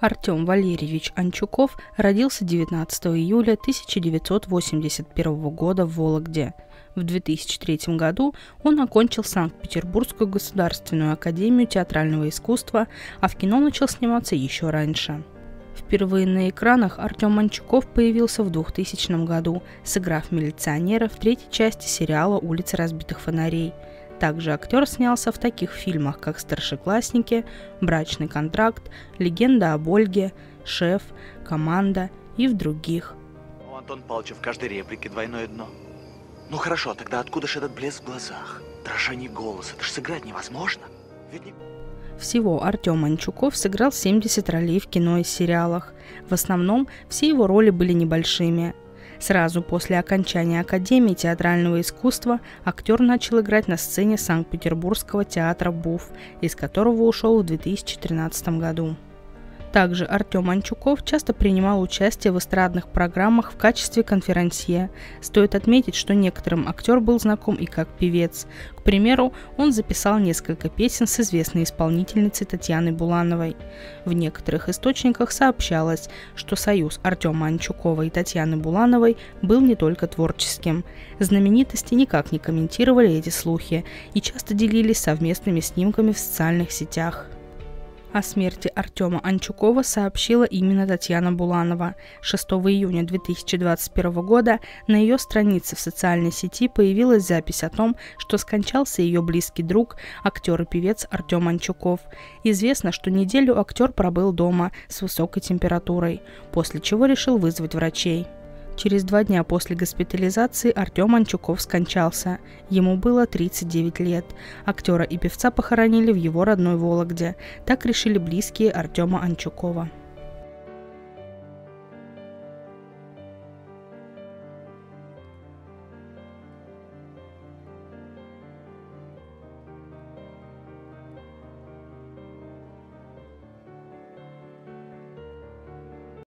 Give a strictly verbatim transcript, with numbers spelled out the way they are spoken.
Артем Валерьевич Анчуков родился девятнадцатого июля тысяча девятьсот восемьдесят первого года в Вологде. В две тысячи третьем году он окончил Санкт-Петербургскую государственную академию театрального искусства, а в кино начал сниматься еще раньше. Впервые на экранах Артем Анчуков появился в двухтысячном году, сыграв милиционера в третьей части сериала «Улицы разбитых фонарей». Также актер снялся в таких фильмах, как «Старшеклассники», «Брачный контракт», «Легенда об Ольге», «Шеф», «Команда» и в других. У Антона Павловича в каждой реплике двойное дно. Ну хорошо, тогда откуда же этот блеск в глазах? Дрожание голоса, это ж сыграть невозможно. Ведь не... Всего Артем Анчуков сыграл семьдесят ролей в кино и сериалах. В основном все его роли были небольшими. Сразу после окончания Академии театрального искусства актер начал играть на сцене Санкт-Петербургского театра БУФ, из которого ушел в две тысячи тринадцатом году. Также Артем Анчуков часто принимал участие в эстрадных программах в качестве конферансье. Стоит отметить, что некоторым актер был знаком и как певец. К примеру, он записал несколько песен с известной исполнительницей Татьяной Булановой. В некоторых источниках сообщалось, что союз Артема Анчукова и Татьяны Булановой был не только творческим. Знаменитости никак не комментировали эти слухи и часто делились совместными снимками в социальных сетях. О смерти Артема Анчукова сообщила именно Татьяна Буланова. шестого июня две тысячи двадцать первого года на ее странице в социальной сети появилась запись о том, что скончался ее близкий друг, актер и певец Артем Анчуков. Известно, что неделю актер пробыл дома с высокой температурой, после чего решил вызвать врачей. Через два дня после госпитализации Артем Анчуков скончался. Ему было тридцать девять лет. Актера и певца похоронили в его родной Вологде. Так решили близкие Артема Анчукова.